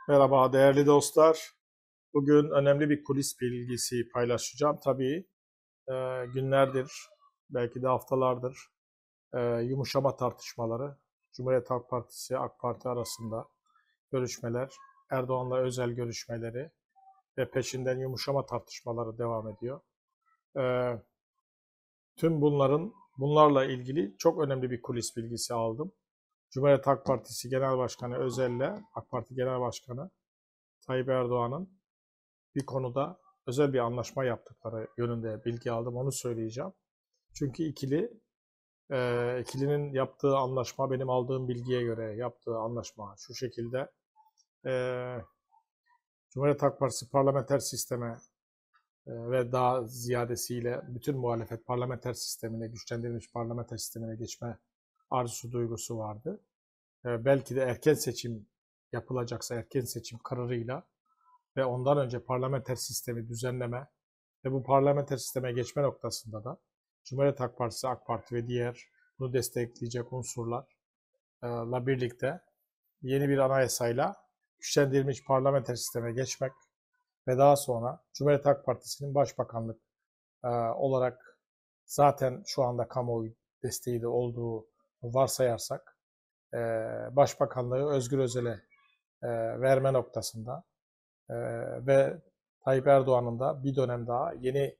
Merhaba değerli dostlar. Bugün önemli bir kulis bilgisi paylaşacağım. Tabii günlerdir, belki de haftalardır yumuşama tartışmaları, Cumhuriyet Halk Partisi, AK Parti arasında görüşmeler, Erdoğan'la özel görüşmeleri ve peşinden yumuşama tartışmaları devam ediyor. E, Tüm bunlarla ilgili çok önemli bir kulis bilgisi aldım. Cumhuriyet Halk Partisi Genel Başkanı Özel'le AK Parti Genel Başkanı Tayyip Erdoğan'ın bir konuda özel bir anlaşma yaptıkları yönünde bilgi aldım. Onu söyleyeceğim. Çünkü ikilinin yaptığı anlaşma, benim aldığım bilgiye göre yaptığı anlaşma şu şekilde. E, Cumhuriyet Halk Partisi parlamenter sisteme ve daha ziyadesiyle bütün muhalefet parlamenter sistemine, güçlendirilmiş parlamenter sistemine geçme arzusu, duygusu vardı. Belki de erken seçim yapılacaksa erken seçim kararıyla ve ondan önce parlamenter sistemi düzenleme ve bu parlamenter sisteme geçme noktasında da Cumhuriyet Halk Partisi, AK Parti ve diğer bunu destekleyecek unsurlarla birlikte yeni bir anayasayla güçlendirilmiş parlamenter sisteme geçmek ve daha sonra Cumhuriyet Halk Partisi'nin başbakanlık olarak zaten şu anda kamuoyu desteği de olduğu varsayarsak başbakanlığı Özgür Özel'e verme noktasında ve Tayyip Erdoğan'ın da bir dönem daha yeni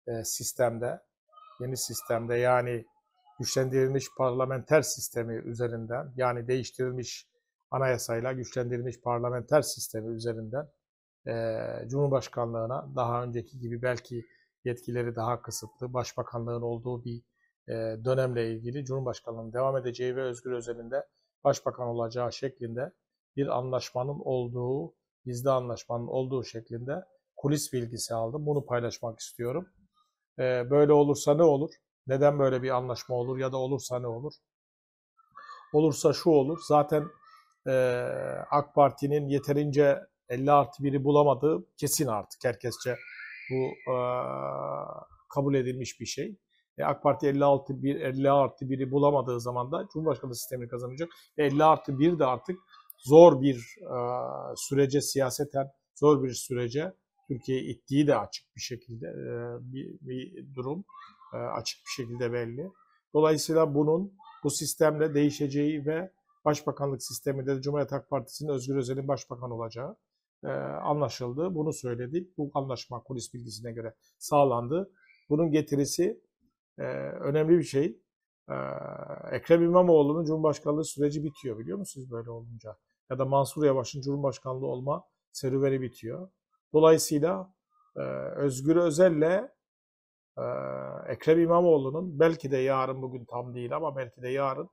sistemde yani güçlendirilmiş parlamenter sistemi üzerinden yani değiştirilmiş anayasayla güçlendirilmiş parlamenter sistemi üzerinden Cumhurbaşkanlığına daha önceki gibi belki yetkileri daha kısıtlı, başbakanlığın olduğu bir dönemle ilgili Cumhurbaşkanlığının devam edeceği ve Özgür Özel'in de başbakan olacağı şeklinde bir anlaşmanın olduğu, gizli anlaşmanın olduğu şeklinde kulis bilgisi aldım. Bunu paylaşmak istiyorum. Böyle olursa ne olur? Neden böyle bir anlaşma olur ya da olursa ne olur? Olursa şu olur. Zaten AK Parti'nin yeterince 50+1'i bulamadığı kesin artık herkesçe bu kabul edilmiş bir şey. AK Parti 50+1'i bulamadığı zaman da Cumhurbaşkanlığı sistemini kazanacak. 50+1 de artık zor bir sürece, siyaseten zor bir sürece Türkiye'yi ittiği de açık bir şekilde bir durum açık bir şekilde belli. Dolayısıyla bu sistemle değişeceği ve başbakanlık sisteminde de Cumhuriyet Halk Partisi'nin Özgür Özel'in başbakan olacağı anlaşıldı. Bunu söyledik. Bu anlaşma kulis bilgisine göre sağlandı. Bunun getirisi önemli bir şey. Ekrem İmamoğlu'nun Cumhurbaşkanlığı süreci bitiyor, biliyor musunuz böyle olunca? Ya da Mansur Yavaş'ın Cumhurbaşkanlığı olma serüveni bitiyor. Dolayısıyla Özgür Özel'le Ekrem İmamoğlu'nun belki de yarın, bugün tam değil ama belki de yarın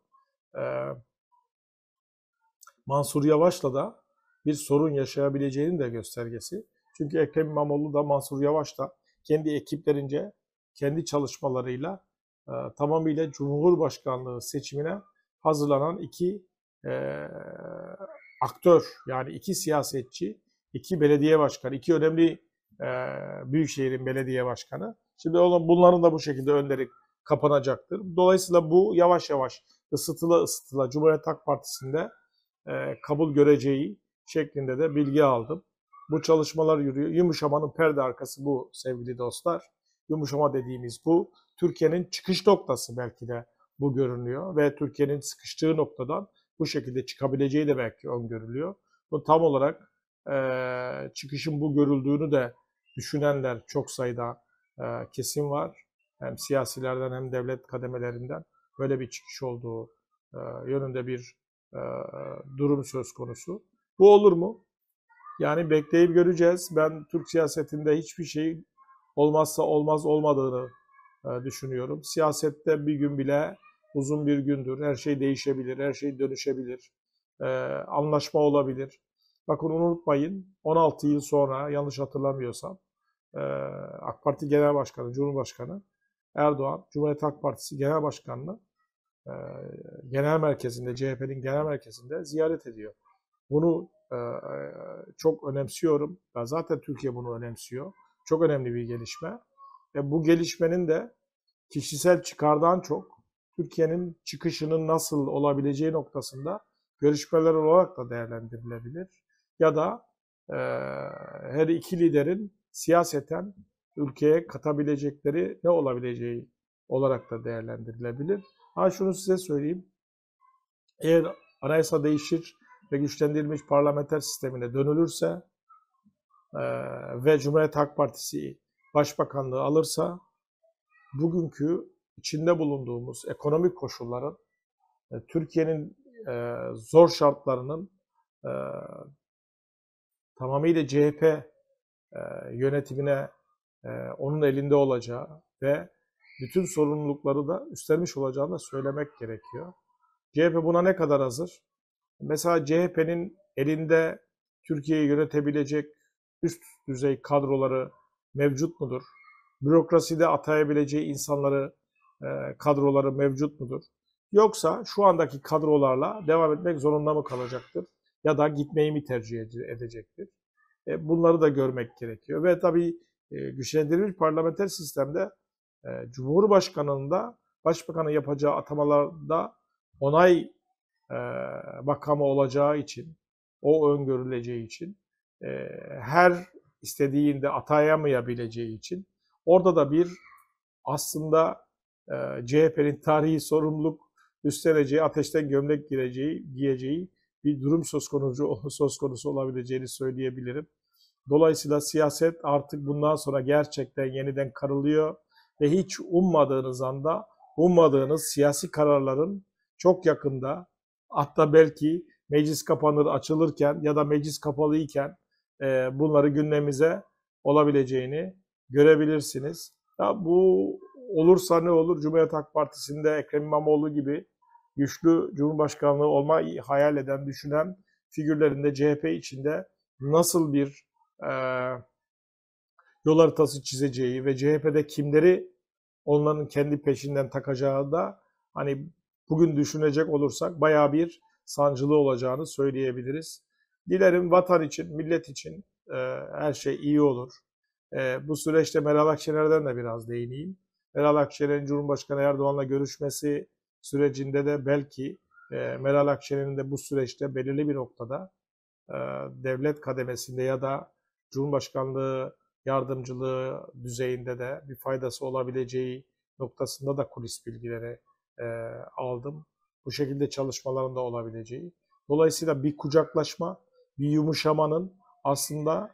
Mansur Yavaş'la da bir sorun yaşayabileceğinin de göstergesi. Çünkü Ekrem İmamoğlu da Mansur Yavaş da kendi ekiplerince, kendi çalışmalarıyla tamamıyla Cumhurbaşkanlığı seçimine hazırlanan iki aktör, yani iki siyasetçi, iki belediye başkanı, iki önemli büyükşehirin belediye başkanı. Şimdi bunların da bu şekilde önleri kapanacaktır. Dolayısıyla bu yavaş yavaş ısıtıla Cumhuriyet Halk Partisi'nde kabul göreceği şeklinde de bilgi aldım. Bu çalışmalar yürüyor. Yumuşamanın perde arkası bu sevgili dostlar. Yumuşama dediğimiz bu. Türkiye'nin çıkış noktası belki de bu görünüyor ve Türkiye'nin sıkıştığı noktadan bu şekilde çıkabileceği de belki öngörülüyor. Bu tam olarak çıkışın bu görüldüğünü de düşünenler çok sayıda kesim var. Hem siyasilerden hem devlet kademelerinden böyle bir çıkış olduğu yönünde bir durum söz konusu. Bu olur mu? Yani bekleyip göreceğiz. Ben Türk siyasetinde hiçbir şey olmazsa olmaz olmadığını düşünüyorum. Siyasette bir gün bile uzun bir gündür. Her şey değişebilir, her şey dönüşebilir. Anlaşma olabilir. Bakın unutmayın, 16 yıl sonra yanlış hatırlamıyorsam AK Parti Genel Başkanı, Cumhurbaşkanı Erdoğan, Cumhuriyet Halk Partisi Genel Başkanı'nı genel merkezinde, CHP'nin genel merkezinde ziyaret ediyor. Bunu çok önemsiyorum. Zaten Türkiye bunu önemsiyor. Çok önemli bir gelişme. Bu gelişmenin de kişisel çıkardan çok Türkiye'nin çıkışının nasıl olabileceği noktasında görüşmeler olarak da değerlendirilebilir. ya da her iki liderin siyaseten ülkeye katabilecekleri ne olabileceği olarak da değerlendirilebilir. Ha şunu size söyleyeyim. Eğer anayasa değişir ve güçlendirilmiş parlamenter sistemine dönülürse ve Cumhuriyet Halk Partisi başbakanlığı alırsa bugünkü içinde bulunduğumuz ekonomik koşulların Türkiye'nin zor şartlarının tamamıyla CHP yönetimine onun elinde olacağı ve bütün sorumlulukları da üstlenmiş olacağını da söylemek gerekiyor. CHP buna ne kadar hazır? Mesela CHP'nin elinde Türkiye'yi yönetebilecek üst düzey kadroları mevcut mudur? Bürokraside atayabileceği insanları, kadroları mevcut mudur? Yoksa şu andaki kadrolarla devam etmek zorunda mı kalacaktır? Ya da gitmeyi mi tercih edecektir? Bunları da görmek gerekiyor. Ve tabii güçlendirilmiş parlamenter sistemde Cumhurbaşkanı'nın da Başbakan'ın yapacağı atamalarda onay makamı olacağı için, o öngörüleceği için, her istediğinde atayamayabileceği için orada da bir aslında CHP'nin tarihi sorumluluk üstleneceği, ateşten gömlek giyeceği bir durum söz konusu olabileceğini söyleyebilirim. Dolayısıyla siyaset artık bundan sonra gerçekten yeniden karılıyor ve hiç ummadığınız anda ummadığınız siyasi kararların çok yakında, hatta belki meclis kapanır açılırken ya da meclis kapalıyken bunları gündemimize olabileceğini görebilirsiniz. Ya bu olursa ne olur? Cumhuriyet Halk Partisi'nde Ekrem İmamoğlu gibi güçlü Cumhurbaşkanlığı olmayı hayal eden, düşünen figürlerin de CHP içinde nasıl bir yol haritası çizeceği ve CHP'de kimleri onların kendi peşinden takacağı da hani bugün düşünecek olursak bayağı bir sancılı olacağını söyleyebiliriz. Dilerim vatan için, millet için her şey iyi olur. Bu süreçte Meral Akşener'den de biraz değineyim. Meral Akşener'in Cumhurbaşkanı Erdoğan'la görüşmesi sürecinde de belki Meral Akşener'in de bu süreçte belirli bir noktada devlet kademesinde ya da Cumhurbaşkanlığı yardımcılığı düzeyinde de bir faydası olabileceği noktasında da kulis bilgileri aldım. Bu şekilde çalışmaların da olabileceği. Dolayısıyla bir kucaklaşma, bir yumuşamanın aslında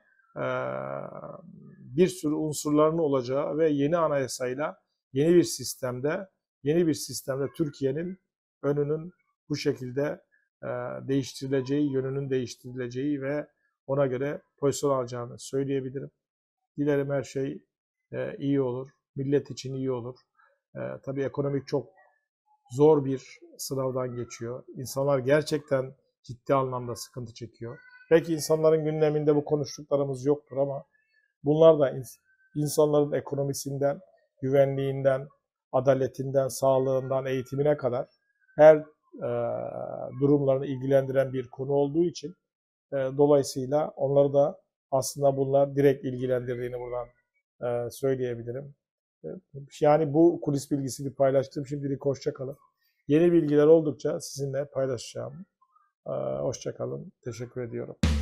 bir sürü unsurların olacağı ve yeni anayasayla yeni bir sistemde Türkiye'nin önünün bu şekilde değiştirileceği, yönünün değiştirileceği ve ona göre pozisyon alacağını söyleyebilirim. Dilerim her şey iyi olur, millet için iyi olur. Tabii ekonomik çok zor bir sınavdan geçiyor. İnsanlar gerçekten ciddi anlamda sıkıntı çekiyor. Belki insanların gündeminde bu konuştuklarımız yoktur ama bunlar da insanların ekonomisinden, güvenliğinden, adaletinden, sağlığından, eğitimine kadar her durumlarını ilgilendiren bir konu olduğu için dolayısıyla onları da aslında bunlar direkt ilgilendirdiğini buradan söyleyebilirim. Yani bu kulis bilgisini paylaştım. Şimdilik hoşça kalın. Yeni bilgiler oldukça sizinle paylaşacağım. Hoşça kalın. Teşekkür ediyorum.